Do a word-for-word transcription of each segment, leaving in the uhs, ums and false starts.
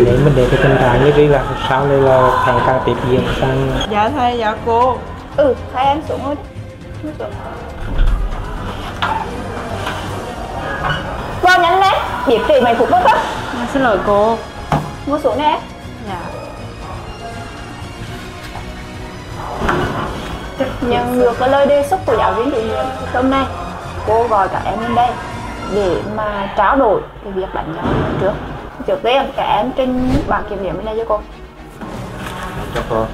nếu mình để cái tình trạng như vậy là sau này là càng càng tiếp diễn càng. Dạ thầy, dạ cô. Ừ, hai em xuống thôi. Vào nhanh lên, biết trì mày phục mất không? Dạ, xin lỗi cô. Ngồi xuống nè. Dạ. Nhận được cái lời đề xuất của giáo viên chủ nhiệm hôm nay, cô gọi các em lên đây để mà trao đổi cái việc đánh nhau trước. Trước tiên các em trên bảng kiểm điểm bên đây cho cô. Cho cô.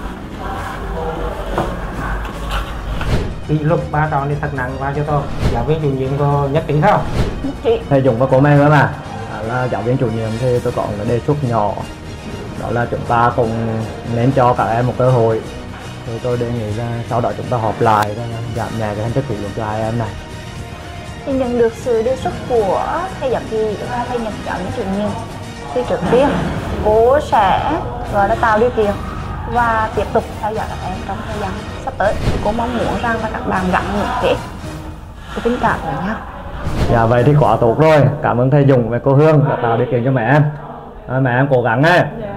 Kỷ luật ba trò này thật nặng vào cho tôi. Giáo viên chủ nhiệm có nhất trí không? Nhất trí. Thầy Dũng và cô Mai nữa mà à, là giáo viên chủ nhiệm thì tôi có một đề xuất nhỏ, đó là chúng ta cùng nên cho các em một cơ hội. Thì tôi đề nghị là sau đó chúng ta họp lại giảm nhẹ cái hình thức kỷ luật cho hai em này. Thì nhận được sự đề xuất của thầy giám thị và thầy nhận giáo viên chủ nhiệm, thì trước tiên cô sẽ gọi là tạo điều kiện và tiếp tục theo dõi các em trong thời gian sắp tới. Cô mong muốn rằng là các bạn gắn kết cái tình cảm với nhau. Dạ vậy thì quá tốt rồi, cảm ơn thầy Dũng và cô Hương đã tạo điều kiện cho mẹ em. À, mẹ em cố gắng nhé.